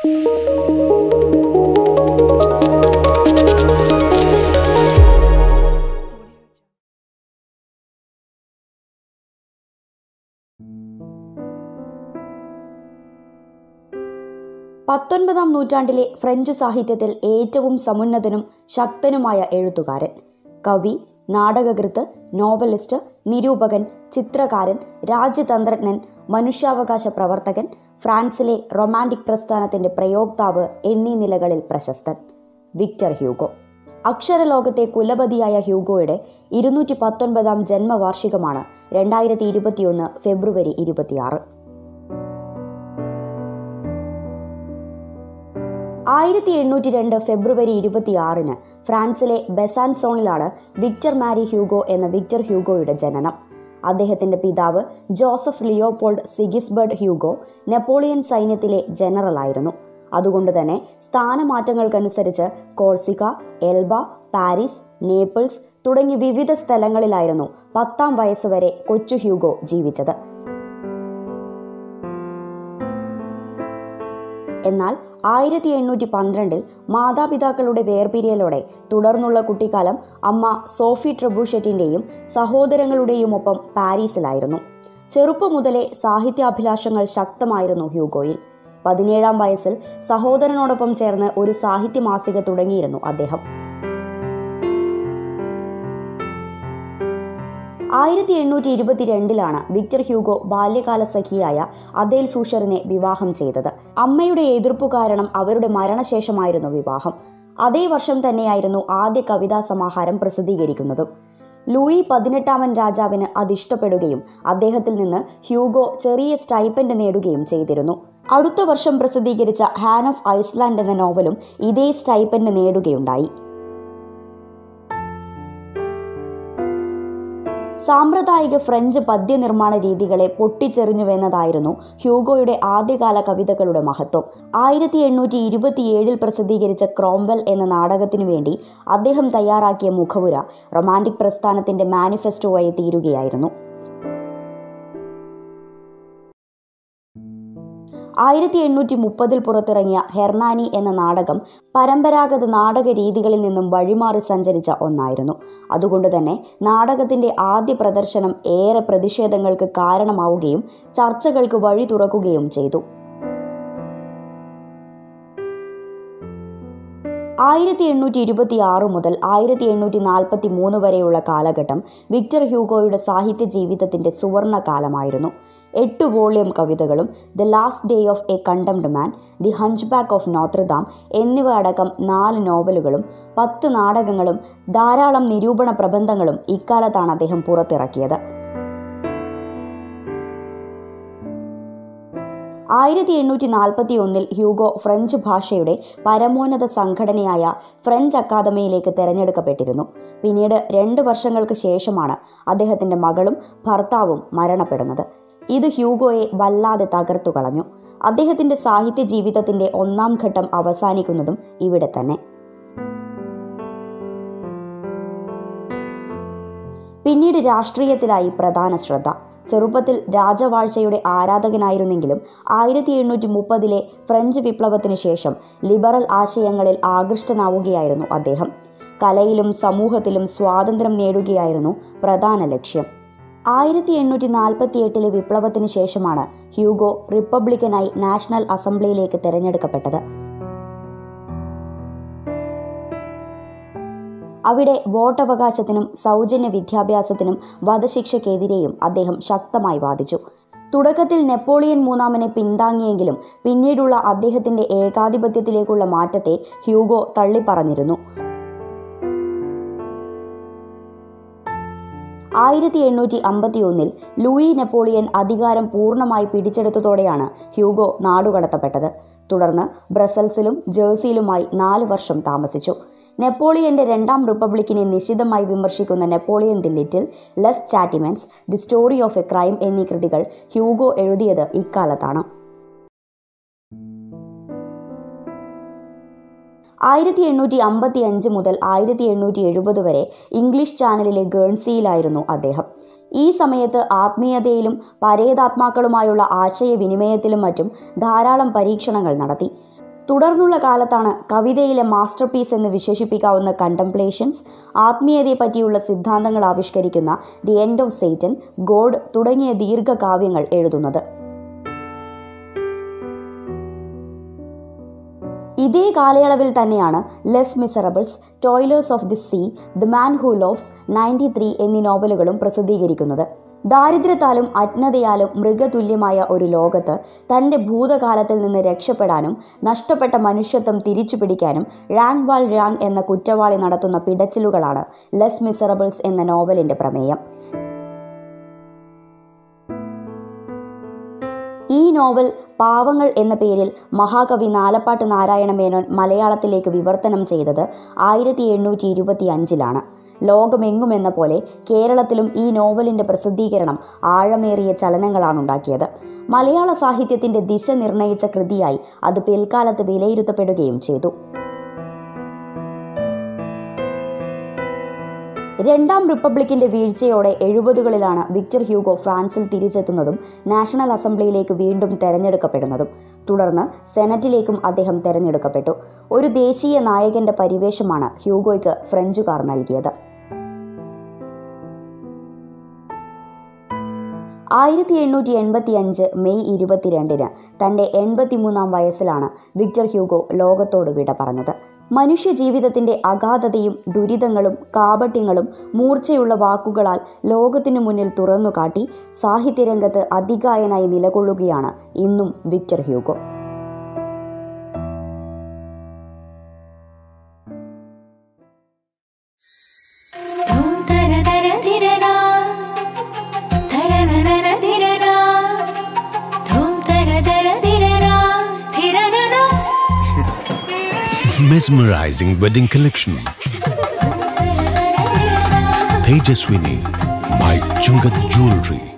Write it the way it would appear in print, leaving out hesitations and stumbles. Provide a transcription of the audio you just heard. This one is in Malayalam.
പത്തൊൻപതാം നൂറ്റാണ്ടിലെ ഫ്രഞ്ച് സാഹിത്യത്തിൽ ഏറ്റവും സമുന്നതനും ശക്തനുമായ എഴുത്തുകാരൻ, കവി, നാടകകൃത്ത്, നോവലിസ്റ്റ്, നിരൂപകൻ, ചിത്രകാരൻ, രാജ്യതന്ത്രജ്ഞൻ, മനുഷ്യാവകാശ പ്രവർത്തകൻ, ഫ്രാൻസിലെ റൊമാൻറ്റിക് പ്രസ്ഥാനത്തിൻ്റെ പ്രയോക്താവ് എന്നീ നിലകളിൽ പ്രശസ്തൻ വിക്ടർ ഹ്യൂഗോ. അക്ഷരലോകത്തെ കുലപതിയായ ഹ്യൂഗോയുടെ 219 ജന്മവാർഷികമാണ് 2021 ഫെബ്രുവരി 26. 1802 ഫെബ്രുവരി 26 ഫ്രാൻസിലെ ബെസാൻസോണിലാണ് വിക്ടർ മാരി ഹ്യൂഗോ എന്ന വിക്ടർ ഹ്യൂഗോയുടെ ജനനം. അദ്ദേഹത്തിൻ്റെ പിതാവ് Joseph Leopold Sigisbert Hugo Napoleon സൈന്യത്തിലെ ജനറലായിരുന്നു. അതുകൊണ്ട് തന്നെ സ്ഥാനമാറ്റങ്ങൾക്കനുസരിച്ച് കോഴ്സിക്ക, എൽബ, പാരീസ്, നേപ്പിൾസ് തുടങ്ങി വിവിധ സ്ഥലങ്ങളിലായിരുന്നു 10ാം വയസ്സുവരെ കൊച്ചു ഹ്യൂഗോ ജീവിച്ചത്. എന്നാൽ 1812 മാതാപിതാക്കളുടെ വേർപിരിയലോടെ തുടർന്നുള്ള കുട്ടിക്കാലം അമ്മ സോഫി ട്രെബൂഷറ്റിൻ്റെയും സഹോദരങ്ങളുടെയും ഒപ്പം പാരീസിലായിരുന്നു. ചെറുപ്പം മുതലേ സാഹിത്യാഭിലാഷങ്ങൾ ശക്തമായിരുന്നു ഹ്യൂഗോയിൽ. 17ാം വയസ്സിൽ സഹോദരനോടൊപ്പം ചേർന്ന് ഒരു സാഹിത്യമാസിക തുടങ്ങിയിരുന്നു അദ്ദേഹം. 1822 വിക്ടർ ഹ്യൂഗോ ബാല്യകാല സഖിയായ അദേൽ ഫ്യൂഷറിനെ വിവാഹം ചെയ്തത്. അമ്മയുടെ എതിർപ്പു കാരണം അവരുടെ മരണശേഷമായിരുന്നു വിവാഹം. അതേ വർഷം തന്നെയായിരുന്നു ആദ്യ കവിതാ സമാഹാരം പ്രസിദ്ധീകരിക്കുന്നതും. ലൂയി 18 രാജാവിന് അതിഷ്ടപ്പെടുകയും അദ്ദേഹത്തിൽ നിന്ന് ഹ്യൂഗോ ചെറിയ സ്റ്റൈപ്പൻഡ് നേടുകയും ചെയ്തിരുന്നു. അടുത്ത വർഷം പ്രസിദ്ധീകരിച്ച ഹാൻ ഓഫ് ഐസ്ലാൻഡ് എന്ന നോവലും ഇതേ സ്റ്റൈപ്പൻഡ് നേടുകയുണ്ടായി. സാമ്പ്രദായിക ഫ്രഞ്ച് പദ്യനിർമ്മാണ രീതികളെ പൊട്ടിച്ചെറിഞ്ഞുവെന്നതായിരുന്നു ഹ്യൂഗോയുടെ ആദ്യകാല കവിതകളുടെ മഹത്വം. 1827 പ്രസിദ്ധീകരിച്ച ക്രോംവെൽ എന്ന നാടകത്തിനു വേണ്ടി അദ്ദേഹം തയ്യാറാക്കിയ മുഖവുര റൊമാൻറ്റിക് പ്രസ്ഥാനത്തിന്റെ മാനിഫെസ്റ്റോയായി തീരുകയായിരുന്നു. 1830 പുറത്തിറങ്ങിയ ഹെർനാനി എന്ന നാടകം പരമ്പരാഗത നാടക രീതികളിൽ നിന്നും വഴിമാറി സഞ്ചരിച്ച ഒന്നായിരുന്നു. അതുകൊണ്ട് തന്നെ നാടകത്തിൻ്റെ ആദ്യ പ്രദർശനം ഏറെ പ്രതിഷേധങ്ങൾക്ക് കാരണമാവുകയും ചർച്ചകൾക്ക് വഴി തുറക്കുകയും ചെയ്തു. 1826 മുതൽ 1843 വരെയുള്ള കാലഘട്ടം വിക്ടർ ഹ്യൂഗോയുടെ സാഹിത്യ ജീവിതത്തിൻ്റെ സുവർണ കാലമായിരുന്നു. 8 വോള്യം കവിതകളും, the last day of a condemned man, the hunchback of Notre Dame എന്നിവ അടക്കം 4 നോവലുകളും 10 നാടകങ്ങളും ധാരാളം നിരൂപണ പ്രബന്ധങ്ങളും ഇക്കാലത്താണ് അദ്ദേഹം പുറത്തിറക്കിയത്. 1841 ഹ്യൂഗോ ഫ്രഞ്ച് ഭാഷയുടെ പരമോന്നത സംഘടനയായ ഫ്രഞ്ച് അക്കാദമിയിലേക്ക് തിരഞ്ഞെടുക്കപ്പെട്ടിരുന്നു. പിന്നീട് 2 വർഷങ്ങൾക്ക് ശേഷമാണ് അദ്ദേഹത്തിൻ്റെ മകളും ഭർത്താവും മരണപ്പെടുന്നത്. ഇത് ഹ്യൂഗോയെ വല്ലാതെ തകർത്തു കളഞ്ഞു. അദ്ദേഹത്തിൻ്റെ സാഹിത്യ ജീവിതത്തിൻ്റെ 1ാം ഘട്ടം അവസാനിക്കുന്നതും ഇവിടെ തന്നെ. പിന്നീട് രാഷ്ട്രീയത്തിലായി പ്രധാന ശ്രദ്ധ. ചെറുപ്പത്തിൽ രാജവാഴ്ചയുടെ ആരാധകനായിരുന്നെങ്കിലും 1830 ഫ്രഞ്ച് വിപ്ലവത്തിനു ശേഷം ലിബറൽ ആശയങ്ങളിൽ ആകൃഷ്ടനാവുകയായിരുന്നു അദ്ദേഹം. കലയിലും സമൂഹത്തിലും സ്വാതന്ത്ര്യം നേടുകയായിരുന്നു പ്രധാന ലക്ഷ്യം. 1848 വിപ്ലവത്തിന് ശേഷമാണ് ഹ്യൂഗോ റിപ്പബ്ലിക്കനായി നാഷണൽ അസംബ്ലിയിലേക്ക് തിരഞ്ഞെടുക്കപ്പെട്ടത്. അവിടെ വോട്ടവകാശത്തിനും സൗജന്യ വിദ്യാഭ്യാസത്തിനും വധശിക്ഷയ്ക്കെതിരെയും അദ്ദേഹം ശക്തമായി വാദിച്ചു. തുടക്കത്തിൽ നെപ്പോളിയൻ മൂന്നാമനെ പിന്താങ്ങിയെങ്കിലും പിന്നീടുള്ള അദ്ദേഹത്തിൻ്റെ ഏകാധിപത്യത്തിലേക്കുള്ള മാറ്റത്തെ ഹ്യൂഗോ തള്ളിപ്പറഞ്ഞിരുന്നു. 1851 ലൂയി നെപ്പോളിയൻ അധികാരം പൂർണ്ണമായി പിടിച്ചെടുത്തതോടെയാണ് ഹ്യൂഗോ നാടുകടത്തപ്പെട്ടത്. തുടർന്ന് ബ്രസൽസിലും ജേഴ്സിയിലുമായി 4 വർഷം താമസിച്ചു. നെപ്പോളിയന്റെ 2ാം റിപ്പബ്ലിക്കിനെ നിശിതമായി വിമർശിക്കുന്ന Napoleon the little, les Chatiments, the story of a crime എന്നീ കൃതികൾ ഹ്യൂഗോ എഴുതിയത് ഇക്കാലത്താണ്. 1855 മുതൽ 1870 വരെ ഇംഗ്ലീഷ് ചാനലിലെ ഗേൺസിയിലായിരുന്നു അദ്ദേഹം. ഈ സമയത്ത് ആത്മീയതയിലും പരേതാത്മാക്കളുമായുള്ള ആശയവിനിമയത്തിലും മറ്റും ധാരാളം പരീക്ഷണങ്ങൾ നടത്തി. തുടർന്നുള്ള കാലത്താണ് കവിതയിലെ മാസ്റ്റർ പീസ് എന്ന് വിശേഷിപ്പിക്കാവുന്ന കണ്ടംപ്ലേഷൻസ്, ആത്മീയതയെ പറ്റിയുള്ള സിദ്ധാന്തങ്ങൾ ആവിഷ്കരിക്കുന്ന the end of Satan, God തുടങ്ങിയ ദീർഘകാവ്യങ്ങൾ എഴുതുന്നത്. ഇതേ കാലയളവിൽ തന്നെയാണ് les Miserables, Toilers of the Sea, the man who laughs, 93 എന്നീ നോവലുകളും പ്രസിദ്ധീകരിക്കുന്നത്. ദാരിദ്ര്യത്താലും അജ്ഞതയാലും മൃഗതുല്യമായ ഒരു ലോകത്ത് തൻ്റെ ഭൂതകാലത്തിൽ നിന്ന് രക്ഷപ്പെടാനും നഷ്ടപ്പെട്ട മനുഷ്യത്വം തിരിച്ചു പിടിക്കാനും റാങ് വാൽ റാങ് എന്ന കുറ്റവാളി നടത്തുന്ന പിടച്ചിലുകളാണ് ലെസ് മിസറബിൾസ് എന്ന നോവലിൻ്റെ പ്രമേയം. ഈ നോവൽ പാവങ്ങൾ എന്ന പേരിൽ മഹാകവി നാലപ്പാട്ട് നാരായണ മേനോൻ മലയാളത്തിലേക്ക് വിവർത്തനം ചെയ്തത് 1725 ലോകമെങ്ങുമെന്ന പോലെ കേരളത്തിലും ഈ നോവലിൻ്റെ പ്രസിദ്ധീകരണം ആഴമേറിയ ചലനങ്ങളാണുണ്ടാക്കിയത്. മലയാള സാഹിത്യത്തിൻ്റെ ദിശ നിർണയിച്ച കൃതിയായി അത് പിൽക്കാലത്ത് വിലയിരുത്തപ്പെടുകയും ചെയ്തു. രണ്ടാം റിപ്പബ്ലിക്കിൻ്റെ വീഴ്ചയോടെ 70കളിലാണ് വിക്ടർ ഹ്യൂഗോ ഫ്രാൻസിൽ തിരിച്ചെത്തുന്നതും നാഷണൽ അസംബ്ലിയിലേക്ക് വീണ്ടും തെരഞ്ഞെടുക്കപ്പെടുന്നതും. തുടർന്ന് സെനറ്റിലേക്കും അദ്ദേഹം തെരഞ്ഞെടുക്കപ്പെട്ടു. ഒരു ദേശീയ നായകൻ്റെ പരിവേഷമാണ് ഹ്യൂഗോയ്ക്ക് ഫ്രഞ്ചുകാർ നൽകിയത്. 1885 മെയ് 22 തൻ്റെ 83-ാം വയസ്സിലാണ് വിക്ടർ ഹ്യൂഗോ ലോകത്തോട് വിട പറഞ്ഞത്. മനുഷ്യ ജീവിതത്തിൻ്റെ അഗാധതയും ദുരിതങ്ങളും കാപട്യങ്ങളും മൂർച്ചയുള്ള വാക്കുകളാൽ ലോകത്തിനു മുന്നിൽ തുറന്നുകാട്ടി സാഹിത്യരംഗത്ത് അതികായനായി നിലകൊള്ളുകയാണ് ഇന്നും Victor Hugo. Mesmerizing wedding collection. Tejaswini by Chungat Jewelry.